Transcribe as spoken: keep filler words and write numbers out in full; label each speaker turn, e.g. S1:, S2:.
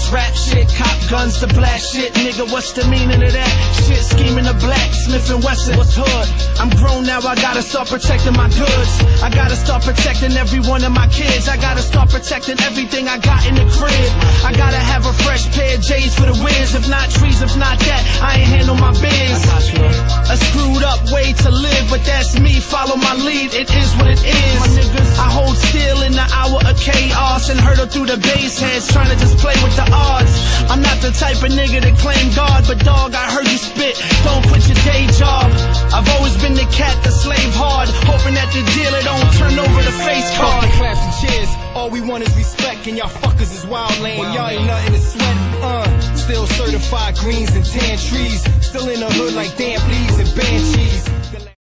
S1: this rap shit, cop guns to blast shit. Nigga, what's the meaning of that? Shit, scheming the black, Smith and Wesson, what's hood? I'm grown now, I gotta start protecting my goods. I gotta start protecting every one of my kids. I gotta start protecting everything I got in the crib. I gotta have a fresh pair of J's for the whiz. If not trees, if not that, I ain't handle my biz. A screwed up way to live, but that's me. Follow my lead, it is what it is. My niggas, I hold still in the hour of chaos and hurdle through the base heads, trying to just play with the odds. I'm not the type of nigga that claim God, but dog, I heard you spit. Don't quit your day job. I've always been the cat that slave hard, hoping that the dealer don't turn over the face card.
S2: Fuck the claps and cheers, all we want is respect, and y'all fuckers is wild lame. Y'all ain't nothing to sweat. Uh, still certified greens and tan trees, still in the hood like damn please and banshees.